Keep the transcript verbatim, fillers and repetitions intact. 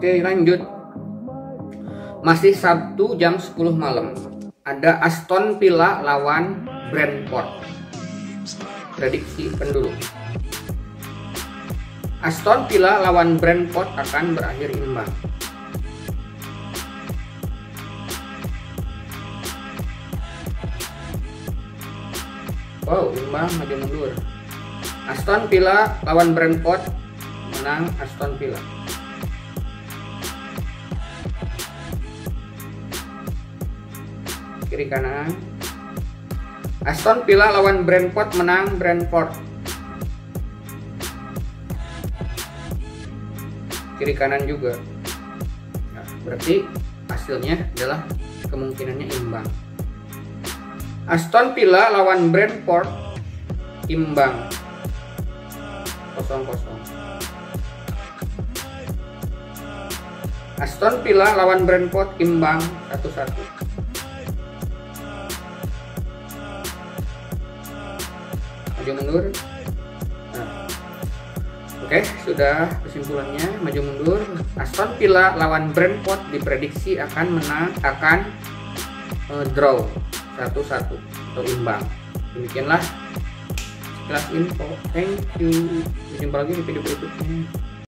Oke, lanjut. Masih Sabtu jam sepuluh malam. Ada Aston Villa lawan Brentford. Prediksi pendulu. Aston Villa lawan Brentford akan berakhir imbang. Wow, imbang maju mundur. Aston Villa lawan Brentford, menang Aston Villa. Kiri kanan. Aston Villa lawan Brentford, menang Brentford. Kiri kanan juga. Nah, berarti hasilnya adalah kemungkinannya imbang. Aston Villa lawan Brentford, imbang kosong kosong. Aston Villa lawan Brentford, imbang satu satu. Maju mundur. Nah, oke, sudah kesimpulannya. Maju mundur. Aston Villa lawan Brentford diprediksi akan menang, akan uh, draw satu satu atau imbang. Demikianlah sekilas info. Thank you. Jumpa lagi di video berikutnya.